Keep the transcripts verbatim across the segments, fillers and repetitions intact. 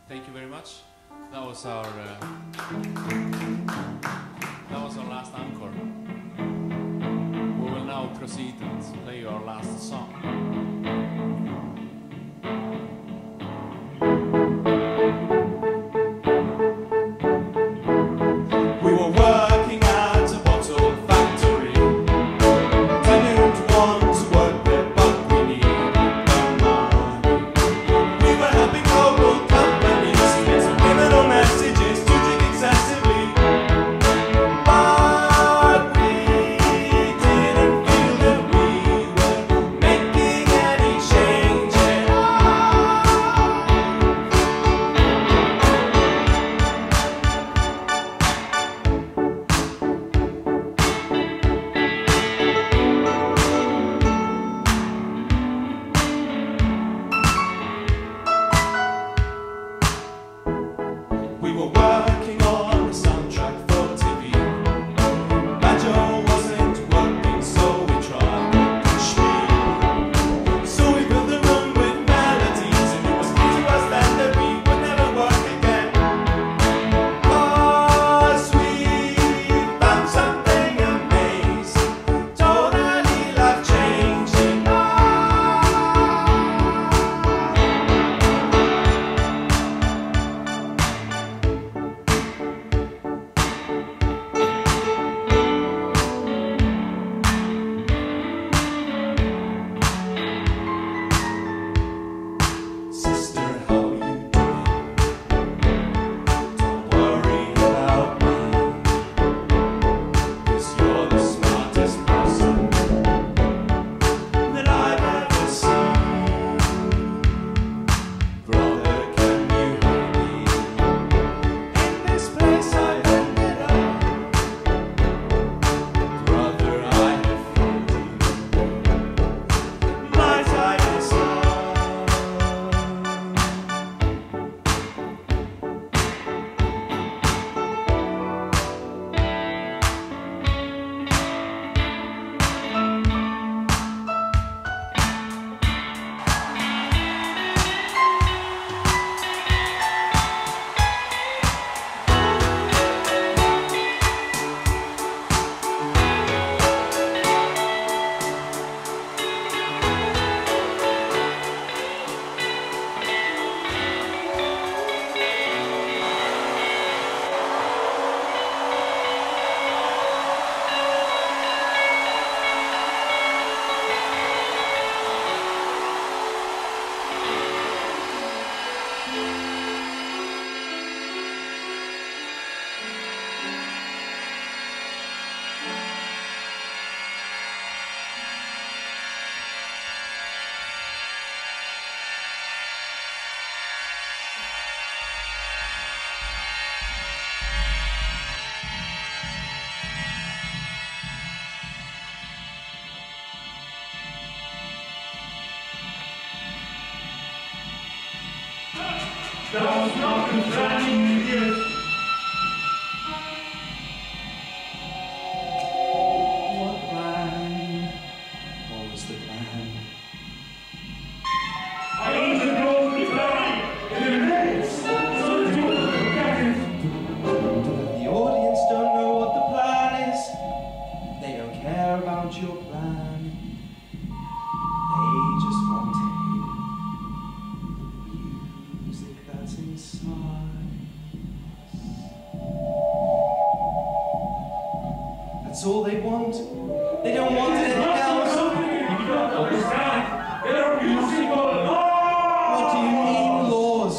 Thank you very much. That was our uh, that was our last encore. We will now proceed and play our last song. We were working at a bottle factory. Didn't want to work there, but we needed the money. We were helping local companies get subliminal messages to drink excessively. But we didn't feel that we were making any change at all. We were working on a soundtrack for T V. Banjo wasn't working, so we tried to push me. So we filled the room with melodies, and it was clear to us that the beat would never work again. 'Cause we found something amazing, totally life-changing. Sister, how you doing? Don't worry about me, 'cause you're the smartest person that I've ever seen. Brother, can you hear me? In this place I ended up. Brother, I have found you. My time is up. Das noch ein Training wird. What plan? What was the plan? I need to go to the line in the race. So do get it. The audience don't know what the plan is. They don't care about your plan. They just want to hear the music that's inside us. That's all they want. They don't want anything else. You don't understand. They're musical laws. What do you mean, laws?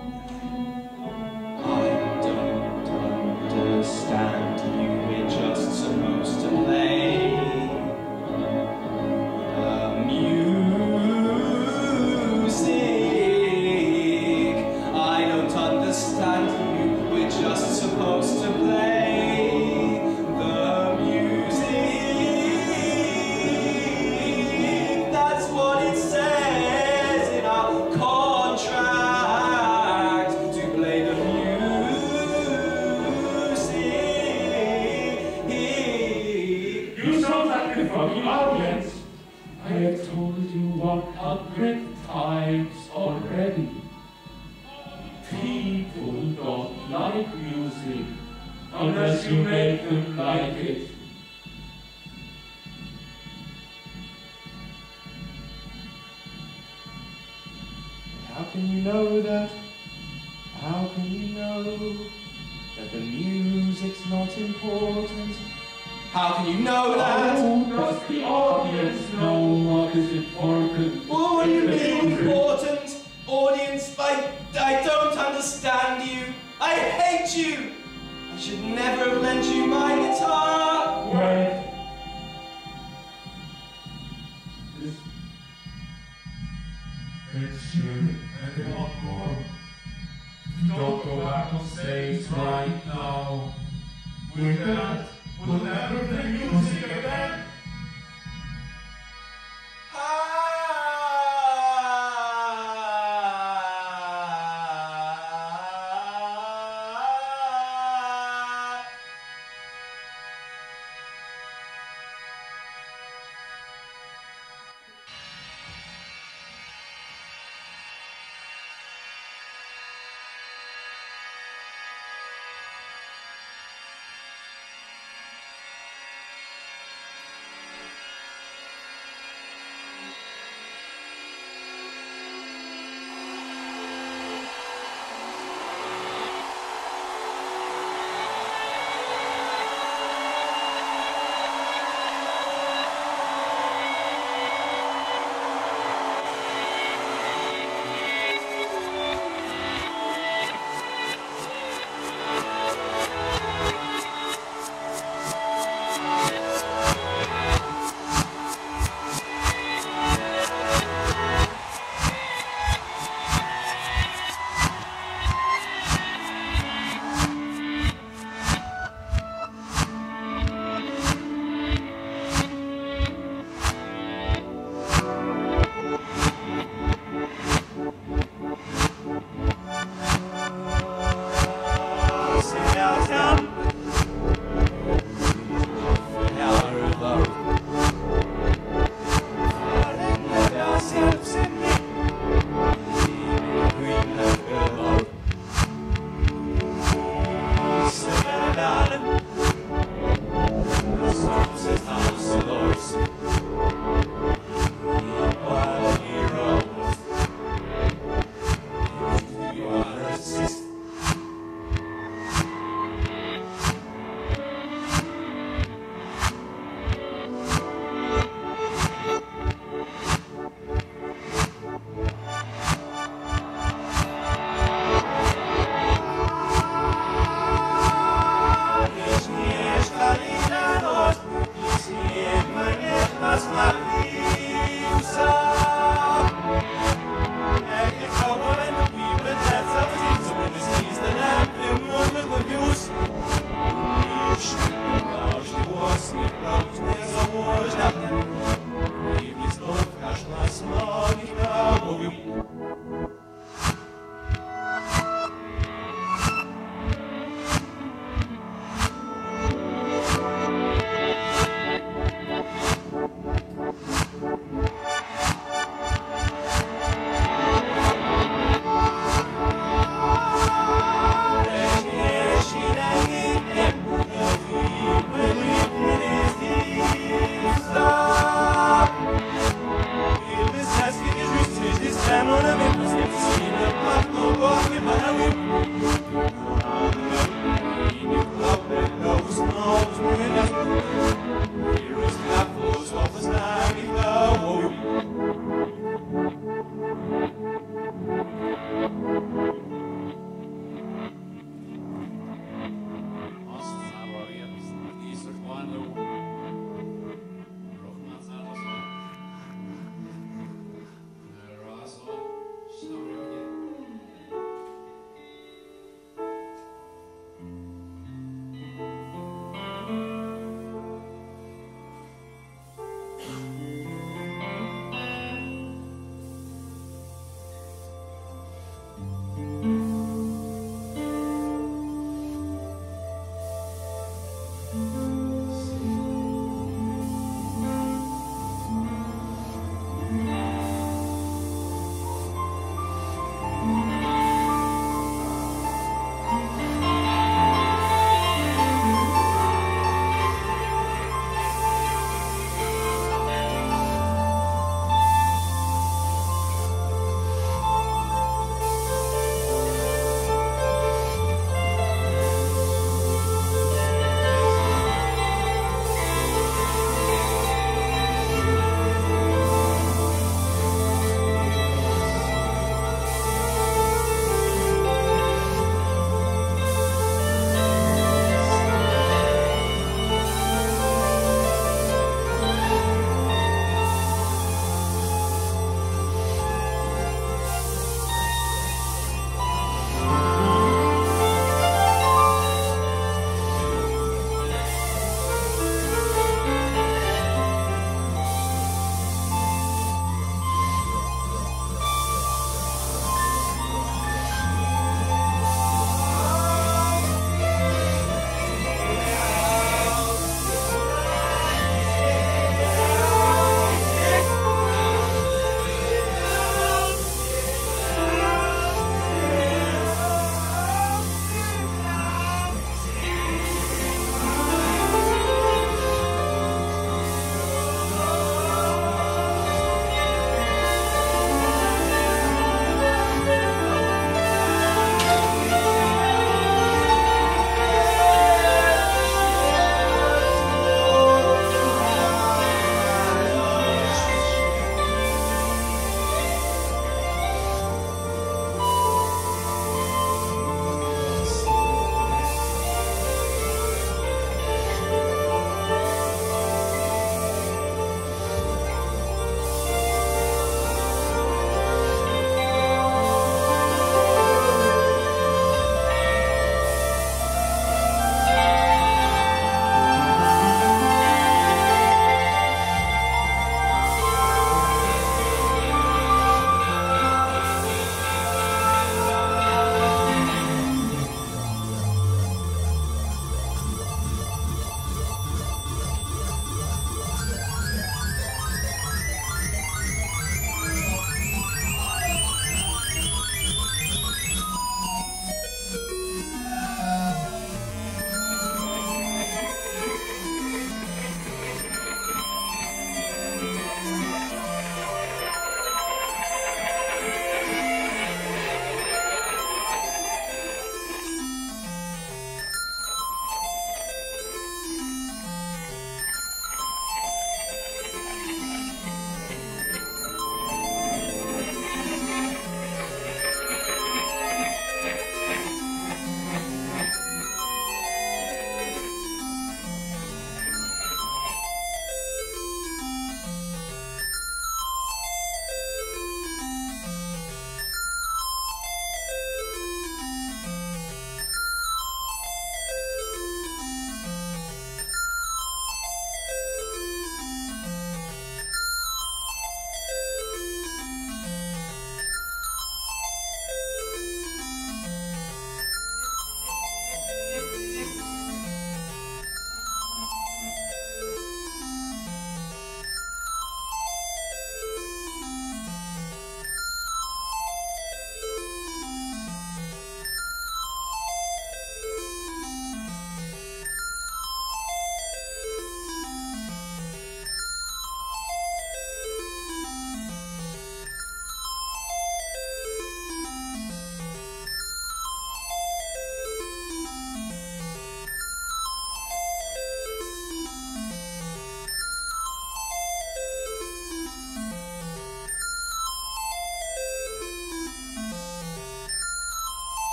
I don't understand you. We're just supposed to play the music. I don't understand you. We're just supposed to play the music. That's what it says in our contract, to play the music. You sound like the fucking audience. I have told you one hundred times already. People don't like music unless you make them like it. How can you know that? How can you know that the music's not important? How can you know that? Oh, does the audience know what is important? Well, what do you mean important? Audience, I, I don't understand you. I hate you. I should never have lent you my guitar. Wait. This... It's you and a lot more. Don't go back on stage right now. With that, we'll never play music again. Stämmorna vill